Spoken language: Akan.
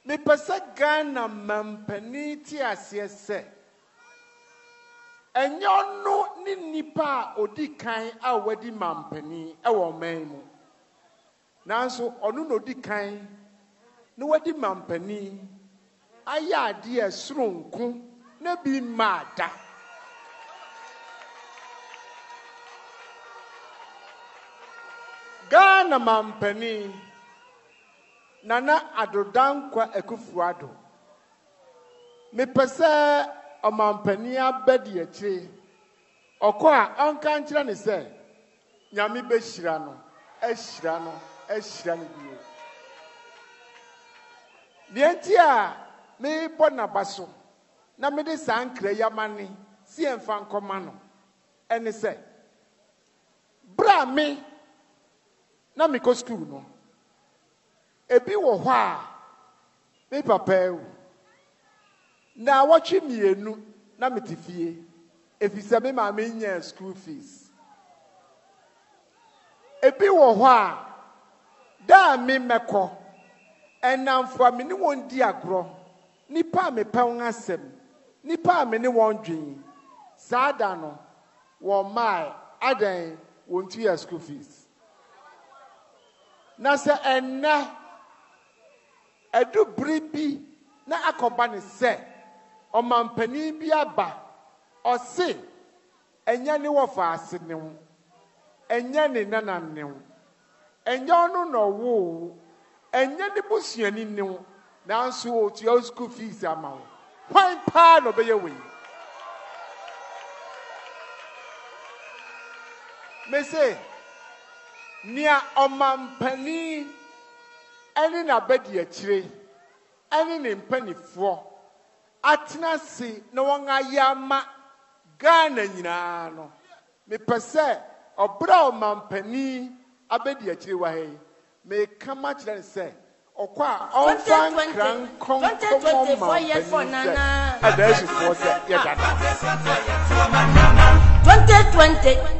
Me pesa Ghana mampani ti asese. Enyo no ni nipa odi kan a wadi mampani e wo man mu. Nanso onu no di kan no wadi mampani aya ade esronku na bi mada. Ghana mampani Nana Adodankwa Ekufuado. Me pese o mampani abedi echi. Okwa onka nkyira ne se nyame behira no, ehira ne bio. Nienti a me bona baso na me de sankre yamane si emfa nkoma no. Ene se bra me na me ko school no. Ebi wo hɔ a me papa ewu na wɔtwe mienu na me tifie efisɛ me ma me nya school fees. Ebi wo hɔ a da me mekɔ enamfo me ne won di agro nipa me pɛ won asɛm nipa me ne won dwen saada no wo mai adan won tu ya school fees. Na se enna edu bribi na akoba ne se o mampani bi aba o se enya ne wo fa ase ne ho enya ne nana ne ho enya onu no wo enya ne busuani ne ho nanso o tu your school fees ama wo kwan pa no be ye we me say nia o mampani eni na bedi akire eni ne mpanifo atena se na won ayama Ghana nyina no me pese obra o mampani abedi akire wa he me kama kire se okwa onfan kran kon 24 years for Nana adashi for se ya dada 2020